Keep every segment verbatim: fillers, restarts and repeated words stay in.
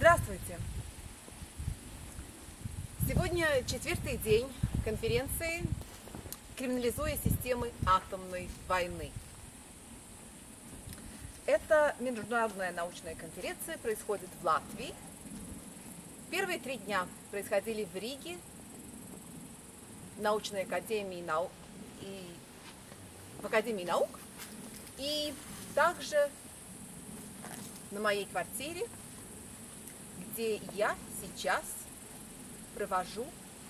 Здравствуйте! Сегодня четвертый день конференции «Криминализуя системы атомной войны». Эта международная научная конференция происходит в Латвии. Первые три дня происходили в Риге, в научной академии наук и в Академии наук, и также на моей квартире, где я сейчас провожу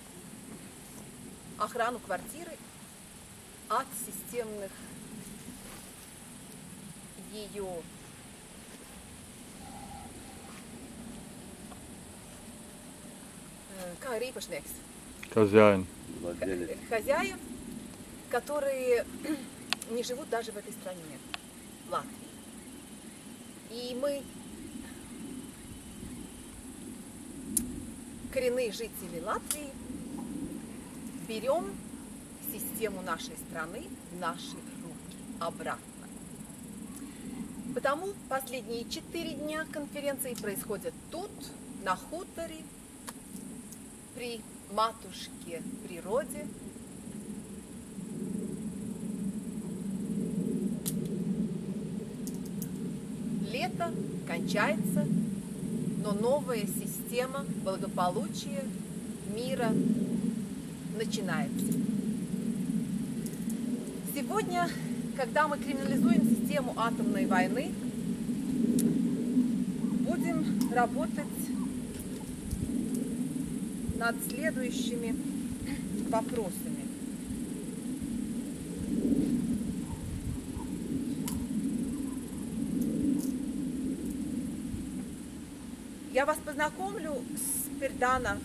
охрану квартиры от системных ее kā ir īpašnieks? Хозяин. Хозяев, которые не живут даже в этой стране, в Латвии. И мы, коренные жители Латвии, берем систему нашей страны в наши руки обратно. Потому последние четыре дня конференции происходят тут, на хуторе, при матушке природе. Лето кончается, но новая система благополучия, мира начинается. Сегодня, когда мы криминализуем систему атомной войны, будем работать над следующими вопросами. Я вас познакомлю с Пердана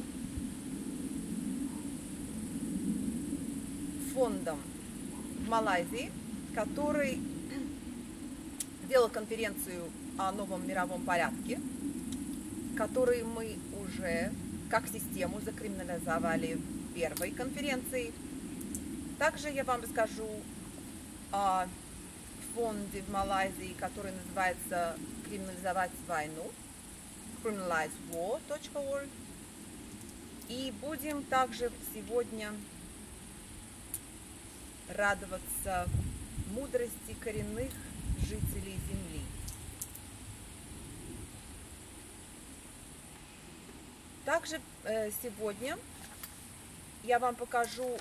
фондом в Малайзии, который делал конференцию о новом мировом порядке, который мы уже как систему закриминализовали в первой конференции. Также я вам расскажу о фонде в Малайзии, который называется «Криминализовать войну», criminalize war точка org. И будем также сегодня радоваться мудрости коренных жителей Земли. Также э, сегодня я вам покажу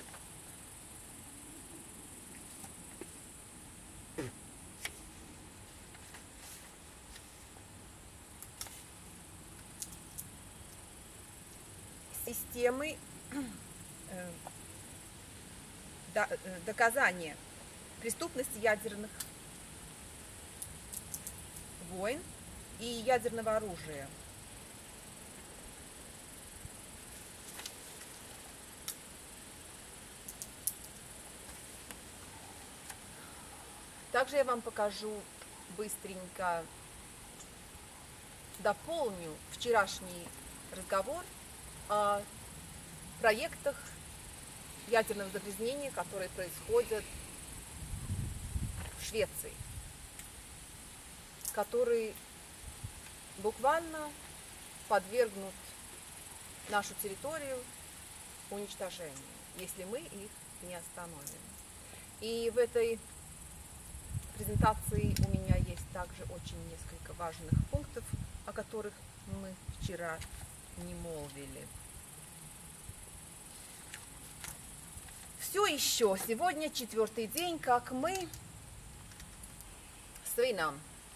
системы э, до, э, доказания преступности ядерных войн и ядерного оружия. Также я вам покажу быстренько, дополню вчерашний разговор о проектах ядерного загрязнения, которые происходят в Швеции, которые буквально подвергнут нашу территорию уничтожению, если мы их не остановим. И в этой презентации у меня есть также очень несколько важных пунктов, о которых мы вчера не молвили. Все еще сегодня четвертый день, как мы свинам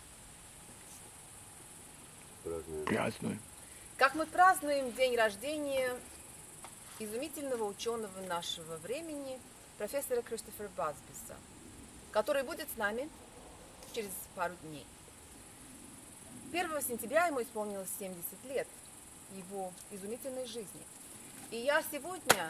Празднуем. Как мы празднуем день рождения изумительного ученого нашего времени, профессора Кристофера Базбиса, который будет с нами через пару дней. первого сентября ему исполнилось семьдесят лет его изумительной жизни. И я сегодня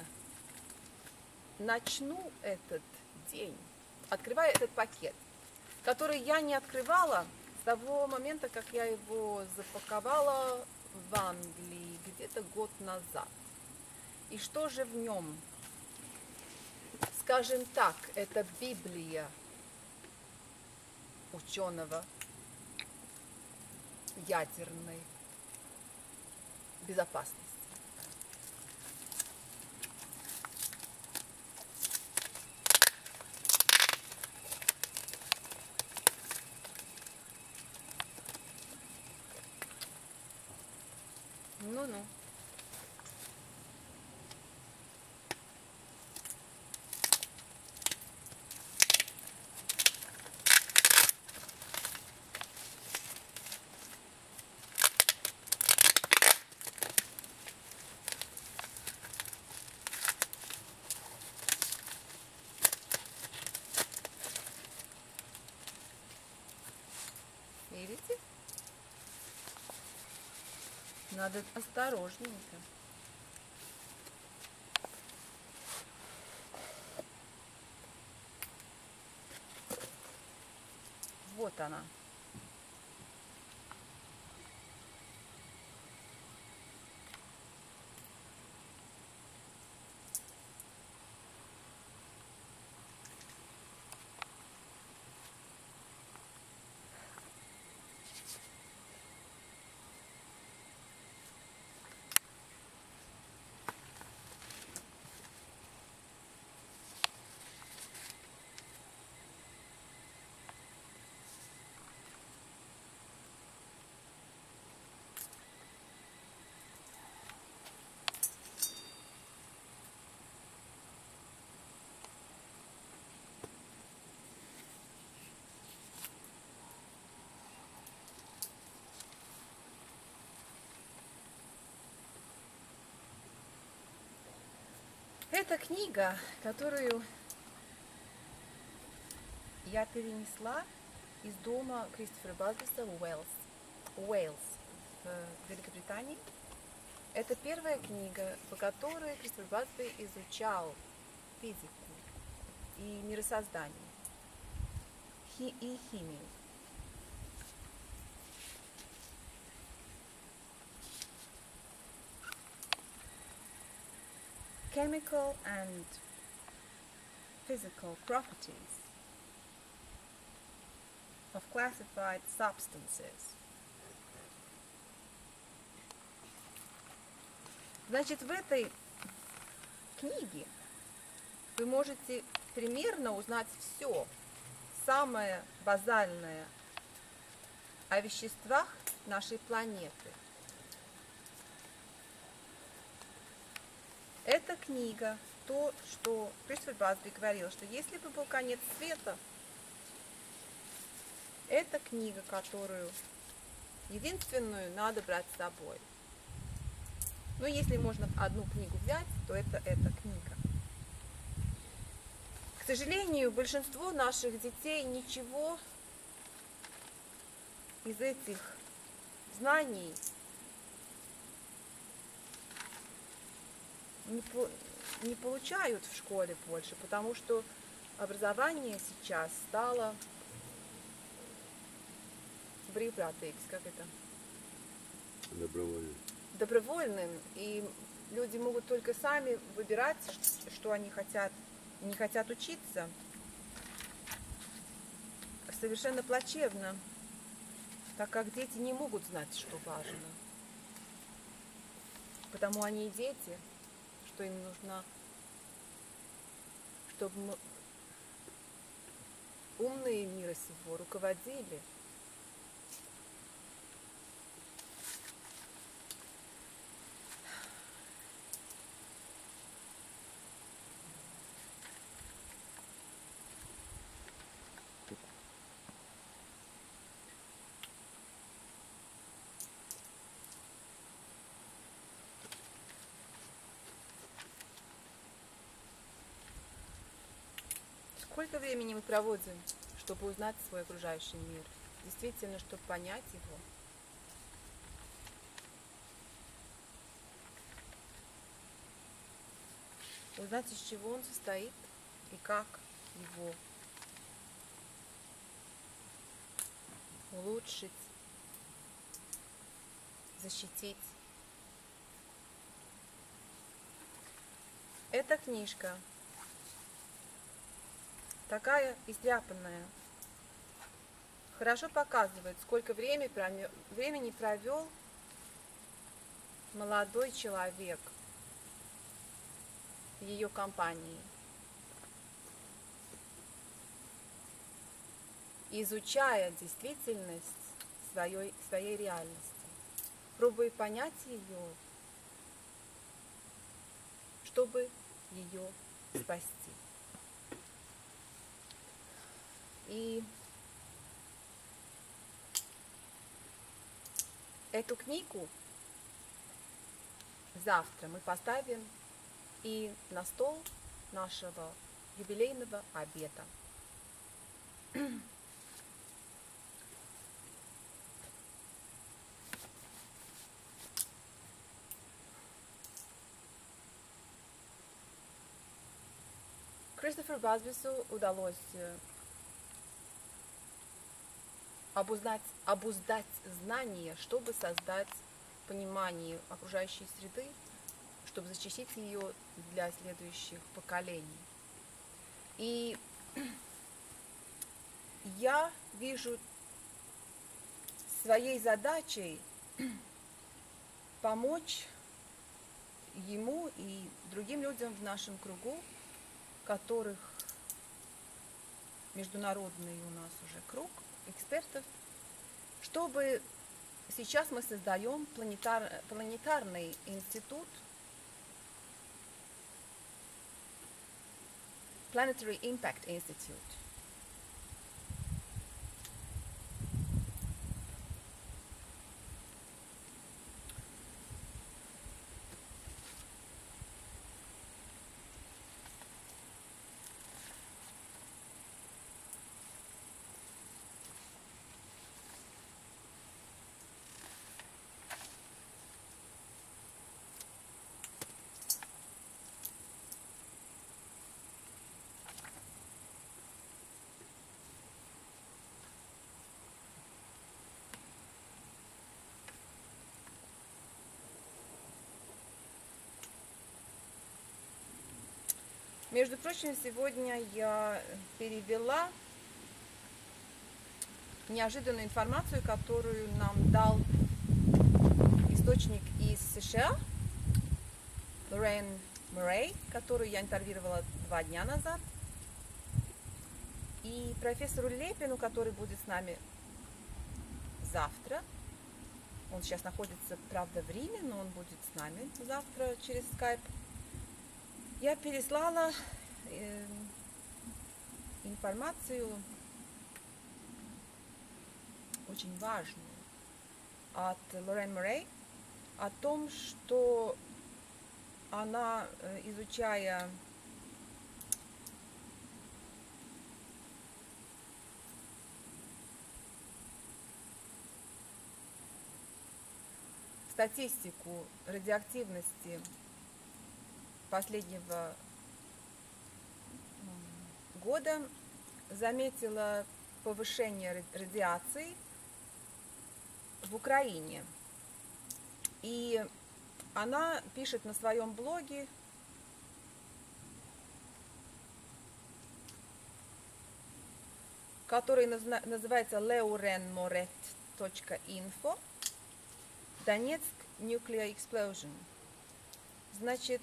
начну этот день, открывая этот пакет, который я не открывала с того момента, как я его запаковала в Англии где-то год назад. И что же в нем? Скажем так, это Библия ученого ядерной безопасности. Ну-ну. Видите? Надо осторожненько. Вот она. Это книга, которую я перенесла из дома Кристофера Базбиса в Уэльс, Уэльс в Великобритании. Это первая книга, по которой Кристофер Базби изучал физику и миросоздание, хи и химию. Chemical and physical properties of classified substances. Значит, в этой книге вы можете примерно узнать все, самое базальное о веществах нашей планеты. Эта книга, то, что Кристофер Базби говорил, что если бы был конец света, это книга, которую единственную надо брать с собой. Но если можно одну книгу взять, то это эта книга. К сожалению, большинство наших детей ничего из этих знаний не, по, не получают в школе больше, потому что образование сейчас стало брейвратекс, как это? Добровольно. Добровольным, и люди могут только сами выбирать, что они хотят, не хотят учиться. Совершенно плачевно, так как дети не могут знать, что важно. Потому они и дети, что им нужно, чтобы умные мира сего руководили. Сколько времени мы проводим, чтобы узнать свой окружающий мир? Действительно, чтобы понять его. Узнать, из чего он состоит и как его улучшить, защитить. Эта книжка такая истряпанная, хорошо показывает, сколько времени провел молодой человек в ее компании изучая действительность своей, своей реальности, пробуя понять ее, чтобы ее спасти. И эту книгу завтра мы поставим и на стол нашего юбилейного обеда. Кристоферу Базбису удалось обуздать, обуздать знания, чтобы создать понимание окружающей среды, чтобы защитить ее для следующих поколений. И я вижу своей задачей помочь ему и другим людям в нашем кругу, которых международный у нас уже круг экспертов, чтобы сейчас мы создаем планетар, планетарный институт, Planetary Impact Institute. Между прочим, сегодня я перевела неожиданную информацию, которую нам дал источник из США, Лорен Муррей, которую я интервьюировала два дня назад, и профессору Лепину, который будет с нами завтра. Он сейчас находится, правда, в Риме, но он будет с нами завтра через скайп. Я переслала э, информацию очень важную от Лорен Муррей о том, что она, изучая статистику радиоактивности последнего года, заметила повышение радиации в Украине. И она пишет на своем блоге, который называется leurenmoret точка info, Донецк Nuclear Explosion. Значит,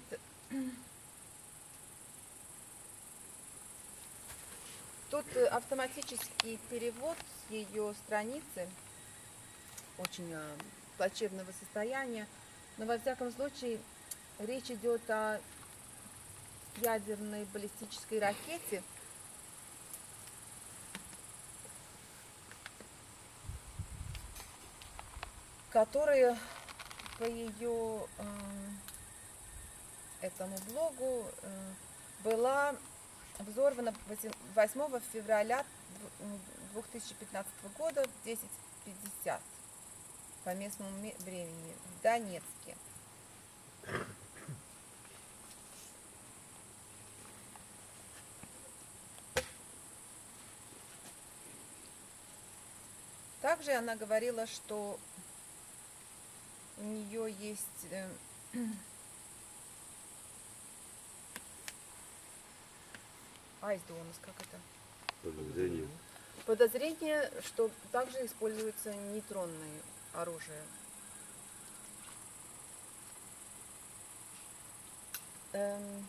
тут автоматический перевод с ее страницы, очень плачевного состояния, но во всяком случае речь идет о ядерной баллистической ракете, которая по ее э, этому блогу э, была взорвана восьмого февраля две тысячи пятнадцатого года в десять пятьдесят по местному времени в Донецке. Также она говорила, что у нее есть э, айсдомас, как это? Подозрение. Подозрение, что также используется нейтронное оружие. Эм,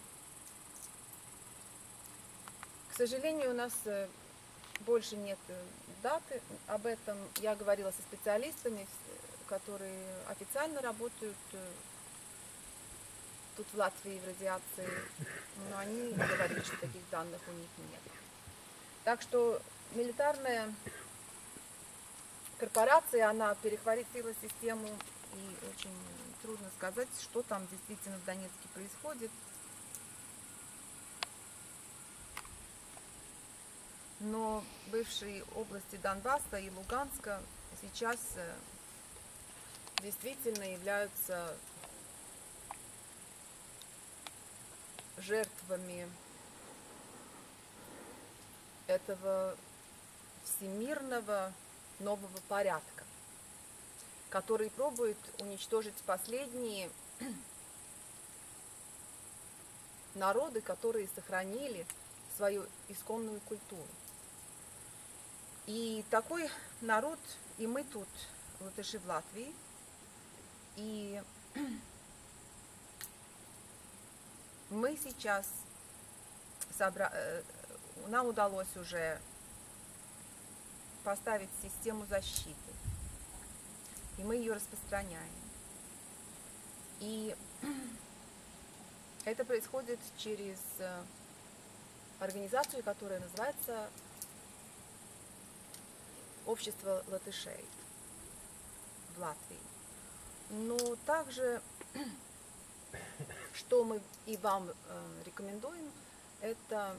к сожалению, у нас э, больше нет э, даты об этом. Я говорила со специалистами, которые официально работают э, тут в Латвии в радиации, но они говорили, что таких данных у них нет. Так что милитарная корпорация, она перехватила систему, и очень трудно сказать, что там действительно в Донецке происходит. Но бывшие области Донбасса и Луганска сейчас действительно являются жертвами этого всемирного нового порядка, который пробует уничтожить последние народы, которые сохранили свою исконную культуру. И такой народ, и мы тут, латыши в Латвии, и мы сейчас, собра... нам удалось уже поставить систему защиты, и мы ее распространяем. И это происходит через организацию, которая называется Общество латышей в Латвии. Но также, что мы и вам э, рекомендуем, это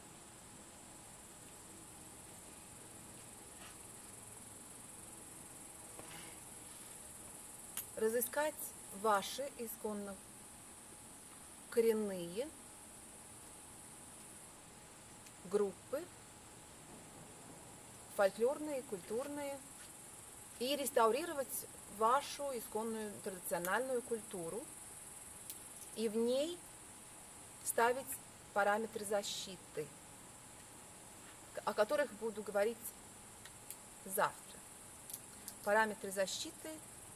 разыскать ваши исконно коренные группы, фольклорные, культурные, и реставрировать вашу исконную традициональную культуру, и в ней ставить параметры защиты, о которых буду говорить завтра. Параметры защиты,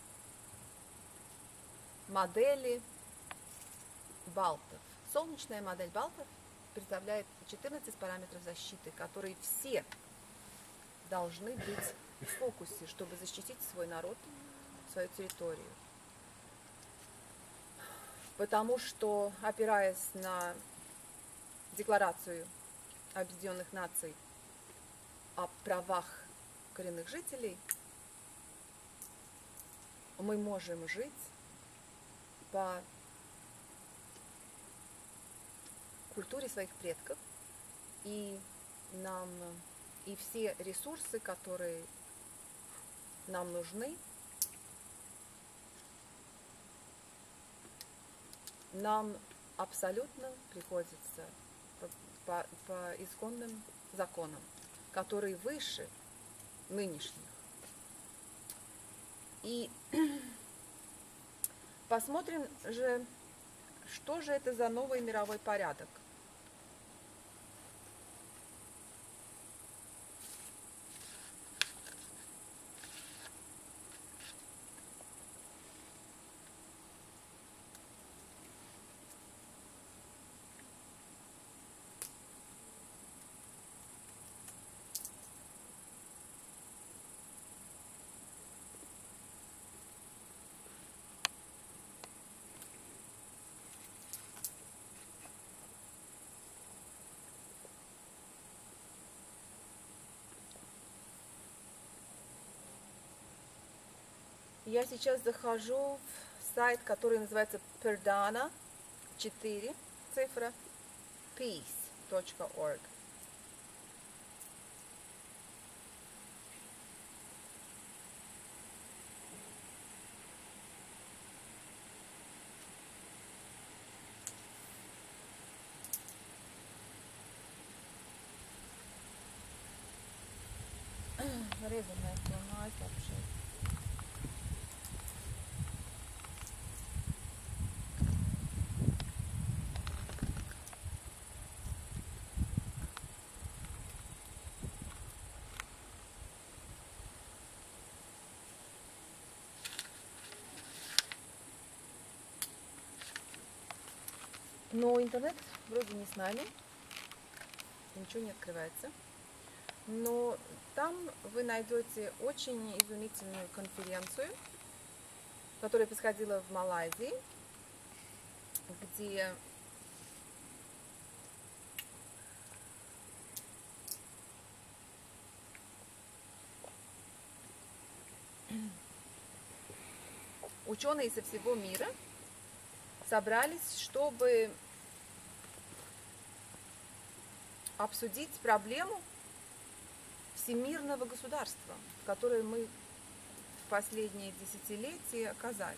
модели Балтов. Солнечная модель Балтов представляет четырнадцать параметров защиты, которые все должны быть в фокусе, чтобы защитить свой народ, свою территорию. Потому что, опираясь на Декларацию Объединенных Наций о правах коренных жителей, мы можем жить по культуре своих предков, и нам и все ресурсы, которые нам нужны, нам абсолютно приходится по, по, по исконным законам, которые выше нынешних. И посмотрим же, что же это за новый мировой порядок. Я сейчас захожу в сайт, который называется Perdana, четыре цифра, peace точка org. Резаная слона, вообще. Но интернет вроде не с нами, ничего не открывается. Но там вы найдете очень изумительную конференцию, которая происходила в Малайзии, где ученые со всего мира собрались, чтобы обсудить проблему всемирного государства, в которой мы в последние десятилетия оказались.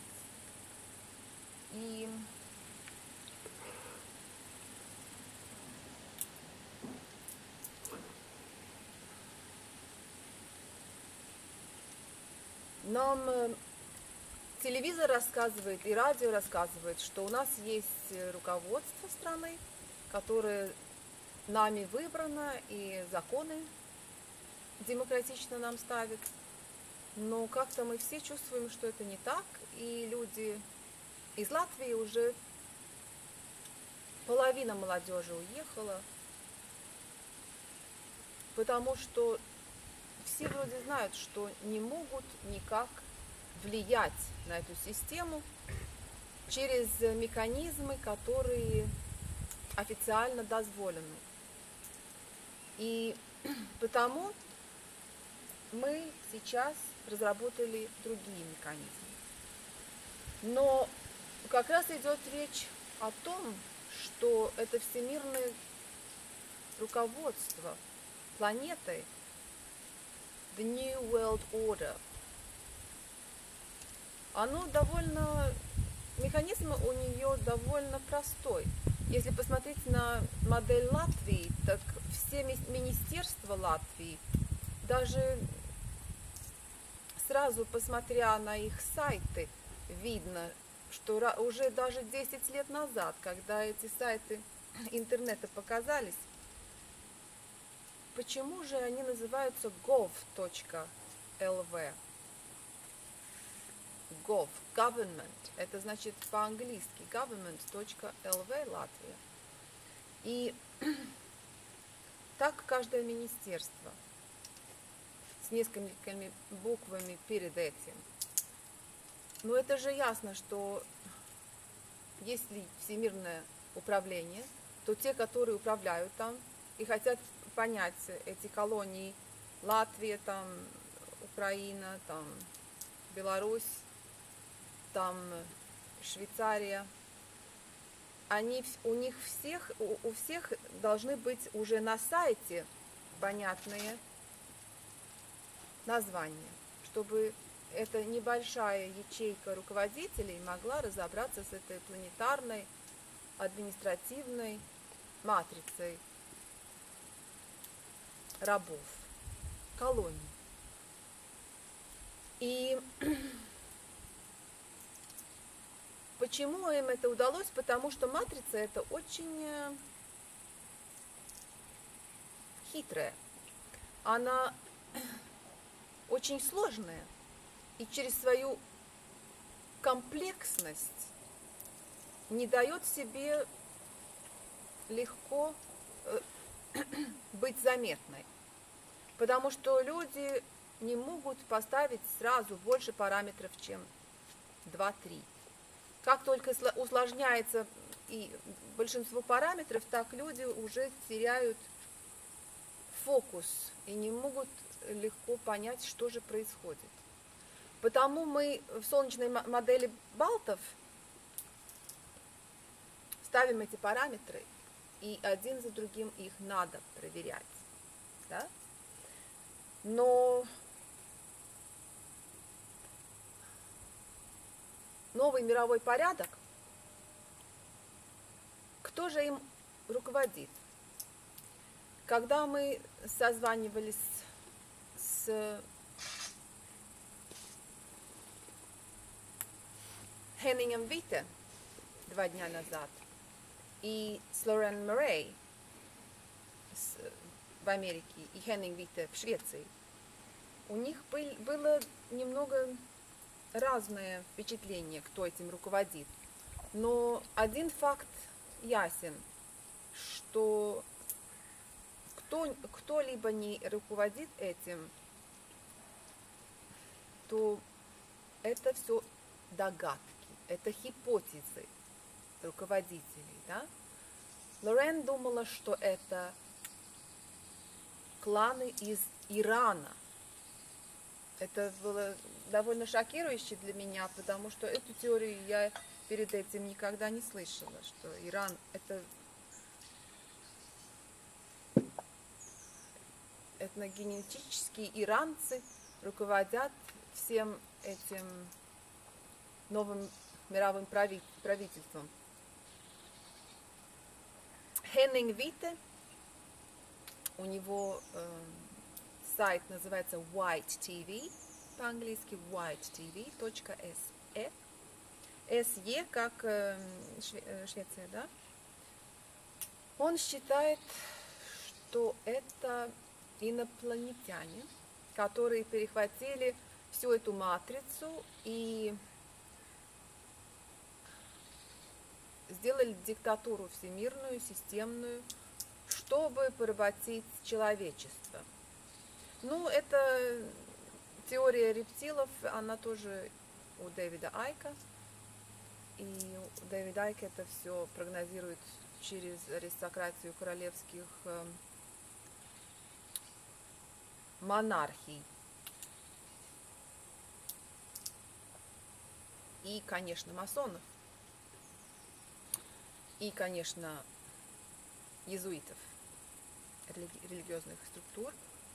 И нам телевизор рассказывает и радио рассказывает, что у нас есть руководство страны, которое нами выбрано, и законы демократично нам ставят. Но как-то мы все чувствуем, что это не так, и люди из Латвии уже, половина молодежи уехала, потому что все вроде знают, что не могут никак влиять на эту систему через механизмы, которые официально дозволены. И потому мы сейчас разработали другие механизмы. Но как раз идет речь о том, что это всемирное руководство планетой, the New World Order, оно довольно, механизм у нее довольно простой. Если посмотреть на модель Латвии, так все министерства Латвии, даже сразу посмотря на их сайты, видно, что уже даже десять лет назад, когда эти сайты интернета показались, почему же они называются gov точка эл ви? Gov, government, это значит по-английски government точка эл ви Латвия. И так каждое министерство с несколькими буквами перед этим. Но это же ясно, что если всемирное управление, то те, которые управляют там и хотят понять эти колонии, Латвия, там, Украина, там, Беларусь, там, Швейцария, они, у них всех, у, у всех должны быть уже на сайте понятные названия, чтобы эта небольшая ячейка руководителей могла разобраться с этой планетарной административной матрицей рабов, колоний. И почему им это удалось? Потому что матрица это очень хитрая. Она очень сложная. И через свою комплексность не дает себе легко э, быть заметной. Потому что люди не могут поставить сразу больше параметров, чем два-три. Как только усложняется и большинство параметров, так люди уже теряют фокус и не могут легко понять, что же происходит. Потому мы в солнечной модели Балтов ставим эти параметры, и один за другим их надо проверять. Да? Но новый мировой порядок, кто же им руководит? Когда мы созванивались с Хеннингом Вите два дня назад и с Лорен Морей в Америке и Хеннинг Вите в Швеции, у них был, было немного разное впечатление, кто этим руководит. Но один факт ясен, что кто, кто-либо не руководит этим, то это все догадки, это гипотезы руководителей, да? Лорен думала, что это кланы из Ирана. Это было довольно шокирующе для меня, потому что эту теорию я перед этим никогда не слышала, что Иран это этногенетические иранцы руководят всем этим новым мировым правительством. Хеннинг Вите, у него э, сайт называется White ти ви, по-английски white ти ви точка эс и, эс и как э, Швеция, да? Он считает, что это инопланетяне, которые перехватили всю эту матрицу и сделали диктатуру всемирную, системную, чтобы поработить человечество. Ну, это теория рептилов, она тоже у Дэвида Айка. И Дэвид Айк это все прогнозирует через аристократию королевских э, монархий. И, конечно, масонов. И, конечно, иезуитов, религи- религиозных структур.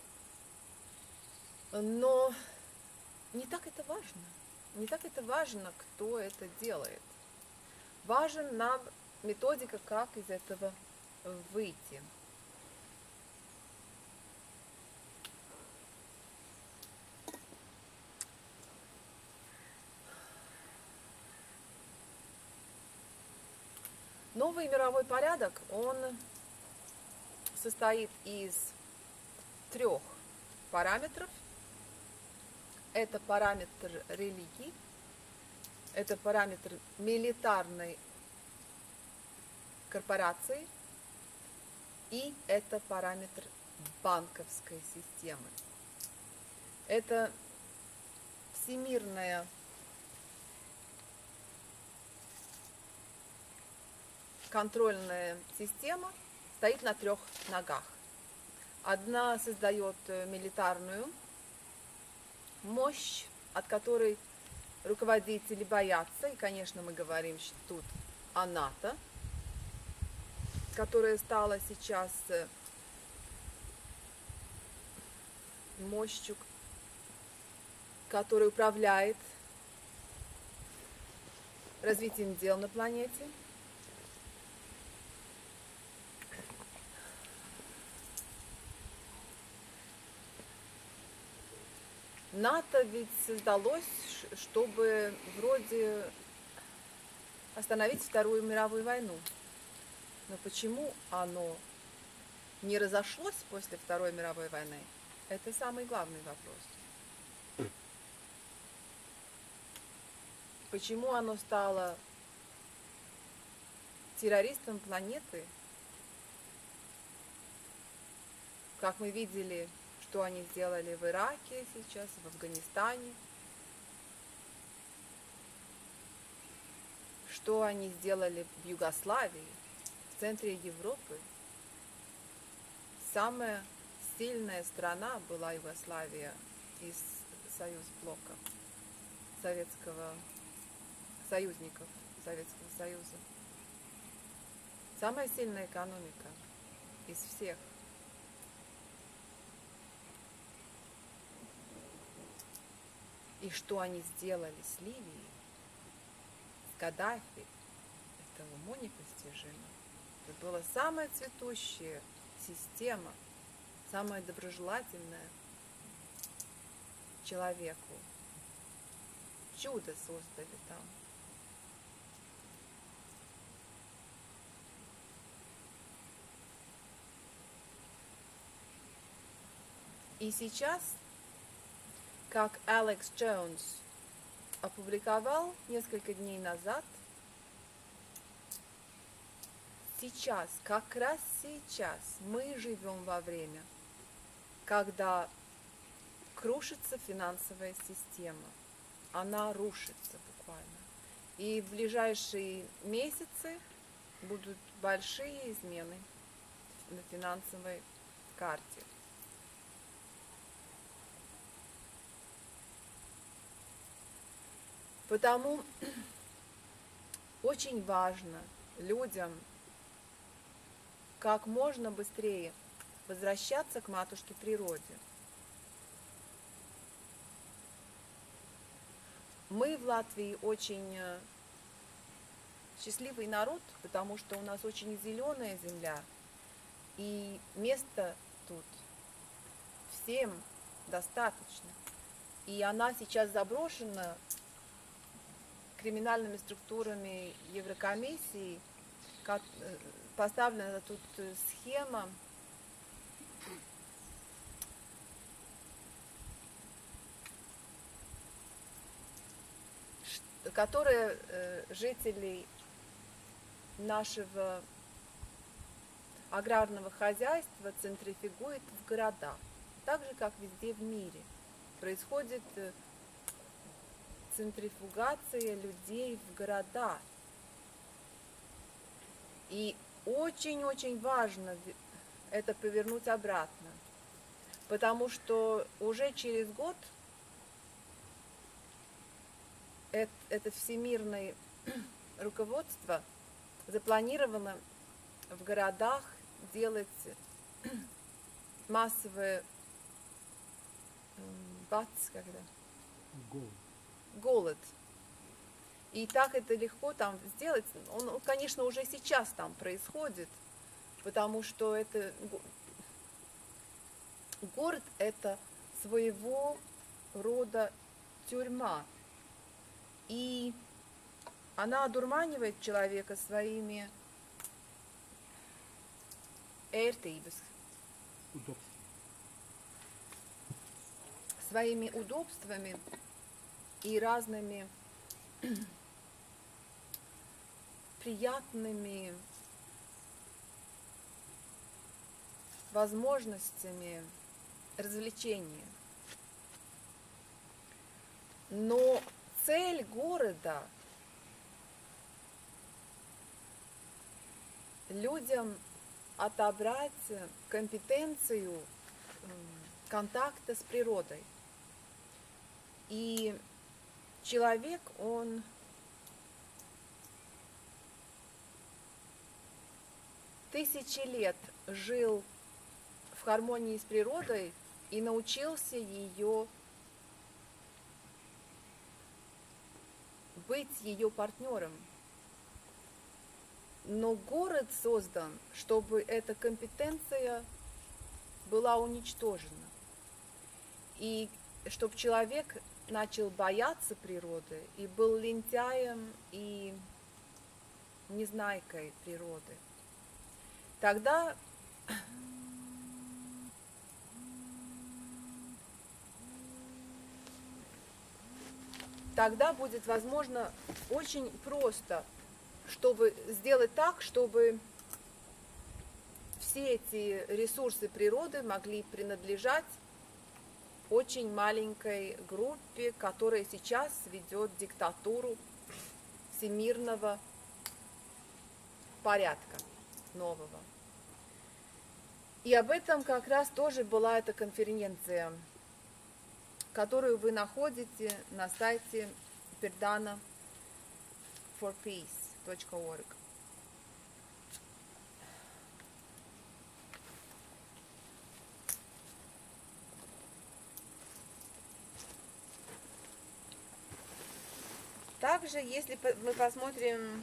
Но не так это важно. Не так это важно, кто это делает. Важен нам методика, как из этого выйти. Новый мировой порядок, он состоит из трех параметров. Это параметр религии, это параметр милитарной корпорации и это параметр банковской системы. Это всемирная контрольная система стоит на трех ногах. Одна создает милитарную мощь, от которой руководители боятся. И, конечно, мы говорим что тут о НАТО, которая стала сейчас мощью, которая управляет развитием дел на планете. НАТО ведь создалось, чтобы вроде остановить Вторую мировую войну. Но почему оно не разошлось после Второй мировой войны? Это самый главный вопрос. Почему оно стало террористом планеты? Как мы видели, что они сделали в Ираке сейчас, в Афганистане, что они сделали в Югославии, в центре Европы. Самая сильная страна была Югославия из Союзблока, Советского союзников Советского Союза. Самая сильная экономика из всех. И что они сделали с Ливией, с Каддафи, это уму непостижимо. Это была самая цветущая система, самая доброжелательная человеку. Чудо создали там. И сейчас, как Алекс Джонс опубликовал несколько дней назад сейчас, как раз сейчас мы живем во время, когда крушится финансовая система. Она рушится буквально. И в ближайшие месяцы будут большие измены на финансовой карте. Потому очень важно людям как можно быстрее возвращаться к матушке природе. Мы в Латвии очень счастливый народ, потому что у нас очень зеленая земля, и места тут всем достаточно. И она сейчас заброшена криминальными структурами Еврокомиссии, как поставлена тут схема, которая жителей нашего аграрного хозяйства центрифугует в городах. Так же, как везде в мире происходит центрифугация людей в города. И очень-очень важно это повернуть обратно, потому что уже через год это, это всемирное руководство запланировано в городах делать массовые бац, когда? Голод. Голод. И так это легко там сделать. Он, конечно, уже сейчас там происходит, потому что это город – это своего рода тюрьма. И она одурманивает человека своими ērtības, своими удобствами и разными приятными возможностями развлечения. Но цель города людям отобрать компетенцию контакта с природой. И человек, он тысячи лет жил в гармонии с природой и научился ее быть ее партнером. Но город создан, чтобы эта компетенция была уничтожена. И чтобы человек начал бояться природы и был лентяем и незнайкой природы. Тогда тогда будет возможно очень просто, чтобы сделать так, чтобы все эти ресурсы природы могли принадлежать очень маленькой группе, которая сейчас ведет диктатуру всемирного порядка нового. И об этом как раз тоже была эта конференция, которую вы находите на сайте perdana for peace точка org. Также, если мы посмотрим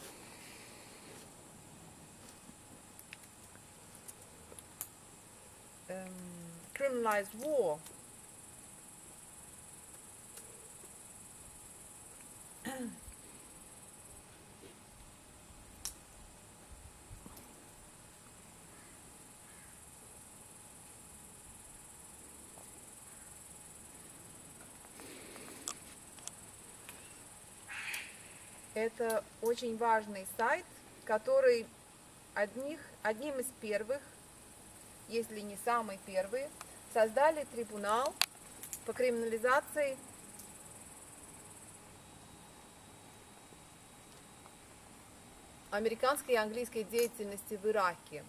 эм, Criminalized War, это очень важный сайт, который одних, одним из первых, если не самый первый, создали трибунал по криминализации американской и английской деятельности в Ираке.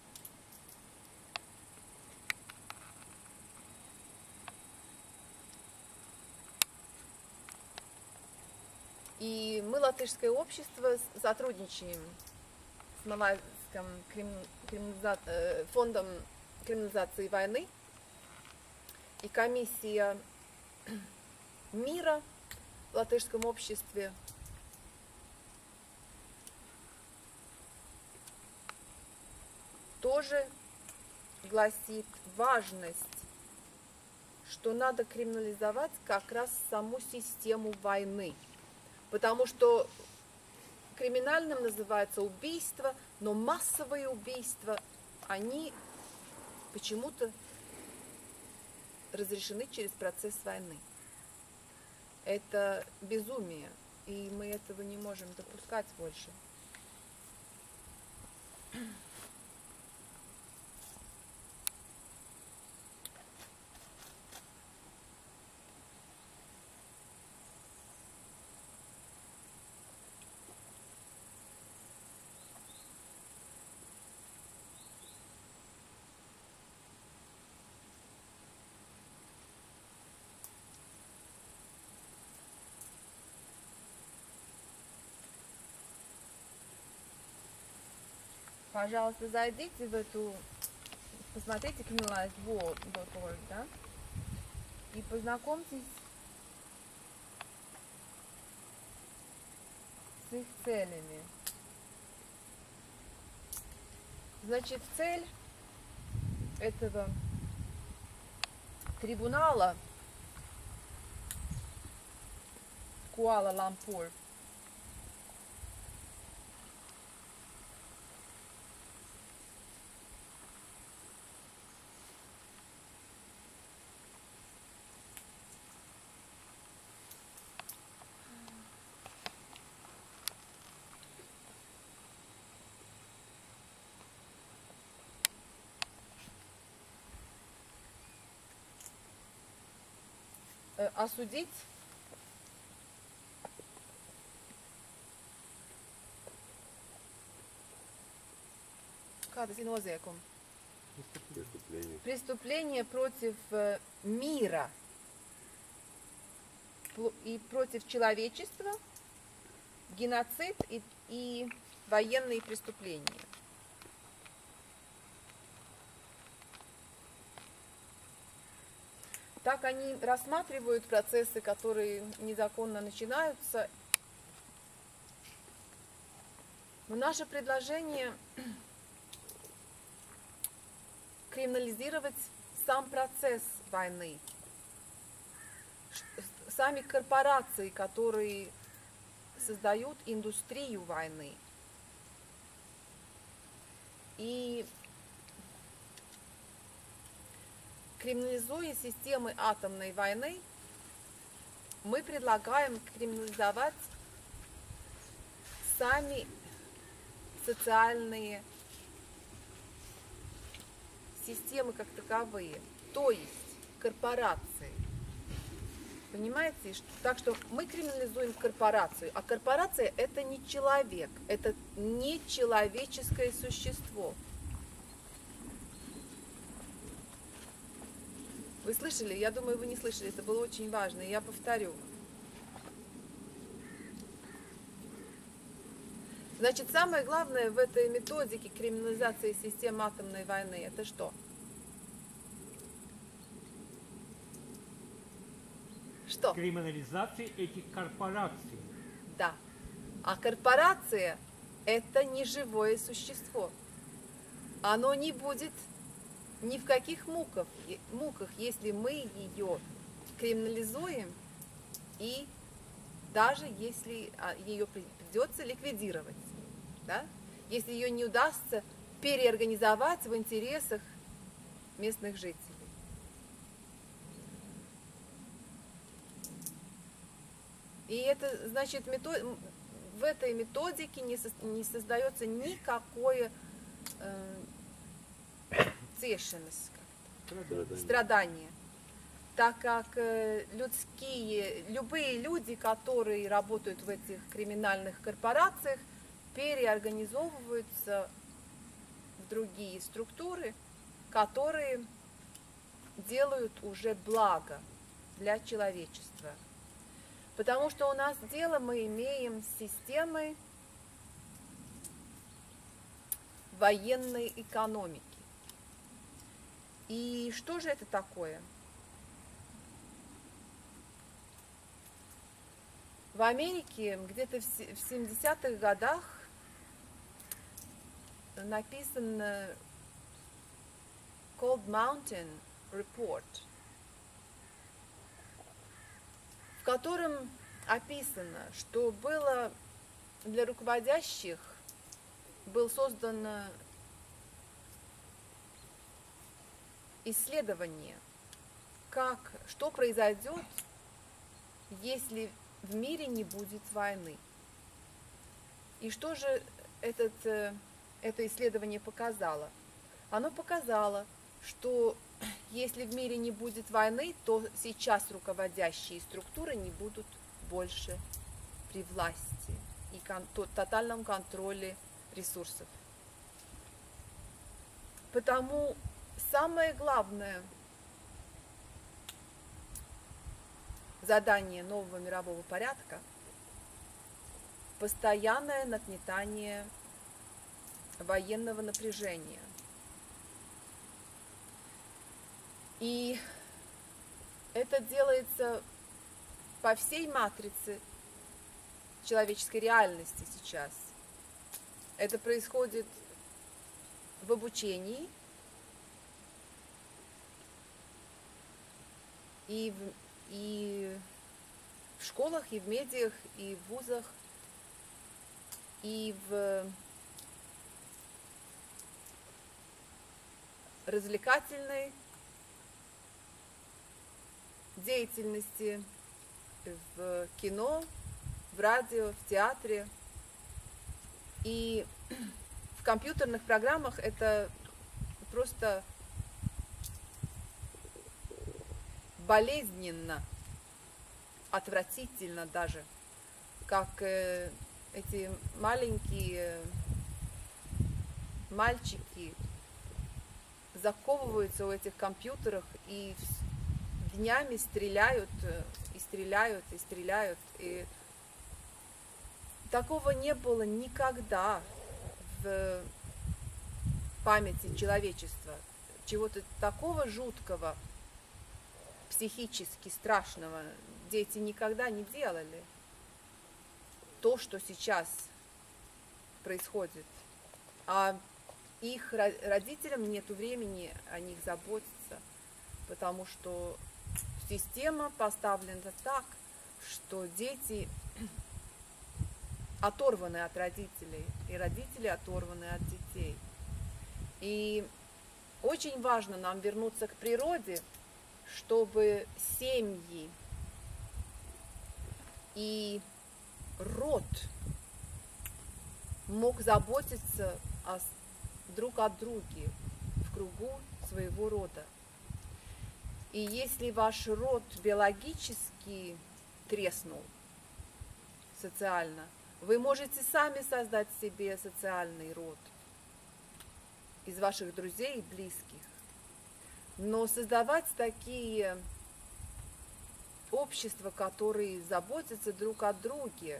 И мы, латышское общество, сотрудничаем с Малайским криминализа... фондом криминализации войны, и комиссия мира в латышском обществе тоже гласит важность, что надо криминализовать как раз саму систему войны. Потому что криминальным называется убийство, но массовые убийства, они почему-то разрешены через процесс войны. Это безумие, и мы этого не можем допускать больше. Пожалуйста, зайдите в эту, посмотрите криминалайз точка орг, да, и познакомьтесь с их целями. Значит, цель этого трибунала Куала-Лумпур осудить Преступление. преступление против мира и против человечества, геноцид и, и военные преступления. Так они рассматривают процессы, которые незаконно начинаются. Но наше предложение криминализировать сам процесс войны, сами корпорации, которые создают индустрию войны. И криминализуя системы атомной войны, мы предлагаем криминализовать сами социальные системы как таковые, то есть корпорации. Понимаете? Так что мы криминализуем корпорацию, а корпорация это не человек, это не человеческое существо. Вы слышали? Я думаю, вы не слышали. Это было очень важно. Я повторю. Значит, самое главное в этой методике криминализации систем атомной войны – это что? Что? Криминализация этих корпораций. Да. А корпорация – это не живое существо. Оно не будет ни в каких муках, муках, если мы ее криминализуем и даже если ее придется ликвидировать, да? Если ее не удастся переорганизовать в интересах местных жителей. И это значит, метод... в этой методике не, со... не создается никакое э, цешенность, Страдания. страдания. Так как э, людские, любые люди, которые работают в этих криминальных корпорациях, переорганизовываются в другие структуры, которые делают уже благо для человечества. Потому что у нас дело мы имеем с системой военной экономики. И что же это такое? В Америке где-то в семидесятых годах написан Cold Mountain Report, в котором описано, что было для руководящих был создан исследование, как, что произойдет, если в мире не будет войны. И что же этот, это исследование показало? Оно показало, что если в мире не будет войны, то сейчас руководящие структуры не будут больше при власти и кон- тотальном контроле ресурсов. Потому самое главное задание нового мирового порядка – постоянное нагнетание военного напряжения. И это делается по всей матрице человеческой реальности сейчас. Это происходит в обучении и в, и в школах, и в медиах, и в вузах, и в развлекательной деятельности, в кино, в радио, в театре. И в компьютерных программах это просто болезненно, отвратительно даже, как э, эти маленькие мальчики заковываются в этих компьютерах и днями стреляют, и стреляют, и стреляют. И такого не было никогда в памяти человечества. Чего-то такого жуткого, психически страшного дети никогда не делали. То, что сейчас происходит. А их родителям нет времени о них заботиться, потому что система поставлена так, что дети оторваны от родителей, и родители оторваны от детей. И очень важно нам вернуться к природе, чтобы семьи и род мог заботиться о, друг о друге в кругу своего рода. И если ваш род биологически треснул социально, вы можете сами создать себе социальный род из ваших друзей и близких. Но создавать такие общества, которые заботятся друг о друге,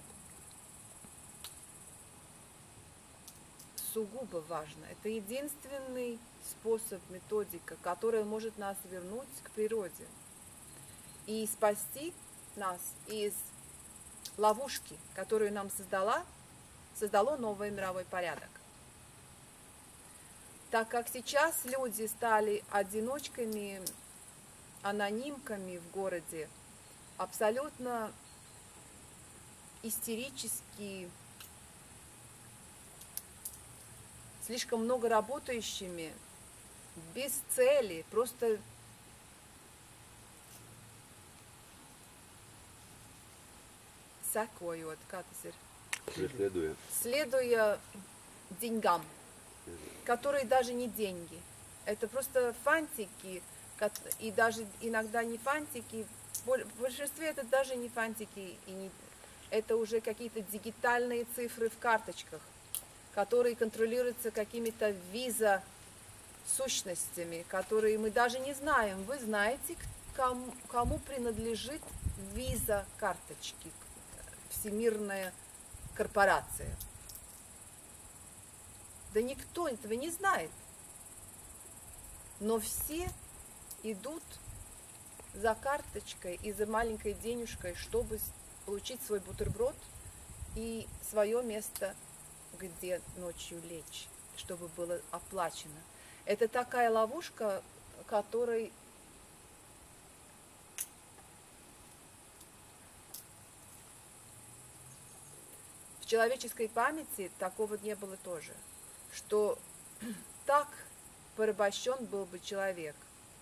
сугубо важно. Это единственный способ, методика, которая может нас вернуть к природе и спасти нас из ловушки, которую нам создала, создало новый мировой порядок. Так как сейчас люди стали одиночками, анонимками в городе, абсолютно истерически, слишком много работающими, без цели, просто sekojot, kā tas ir? Следуя. Следуя деньгам. которые даже не деньги. Это просто фантики, и даже иногда не фантики, в большинстве это даже не фантики, и не, это уже какие-то дигитальные цифры в карточках, которые контролируются какими-то виза сущностями, которые мы даже не знаем. Вы знаете, кому, кому принадлежит виза карточки, всемирная корпорация? Да никто этого не знает. Но все идут за карточкой и за маленькой денежкой, чтобы получить свой бутерброд и свое место, где ночью лечь, чтобы было оплачено. Это такая ловушка, которой в человеческой памяти такого не было тоже, что так порабощен был бы человек.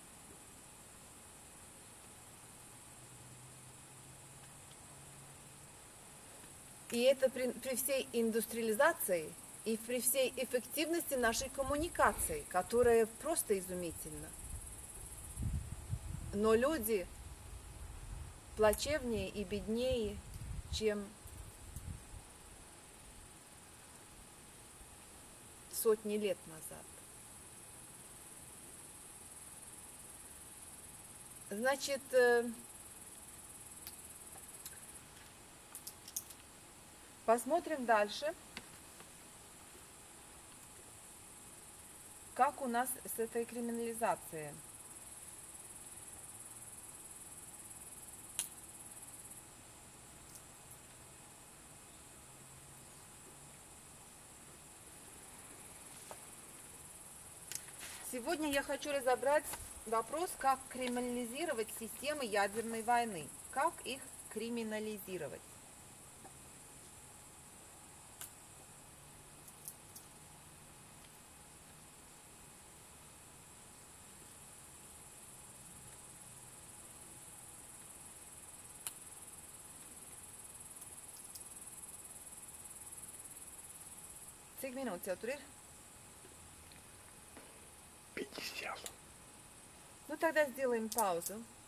И это при, при всей индустриализации и при всей эффективности нашей коммуникации, которая просто изумительна. Но люди плачевнее и беднее, чем сотни лет назад. Значит, посмотрим дальше, как у нас с этой криминализацией. Сегодня я хочу разобрать вопрос, как криминализировать системы ядерной войны. Как их криминализировать? Cik minūtes jau tur ir? пятьдесят. Ну тогда сделаем паузу.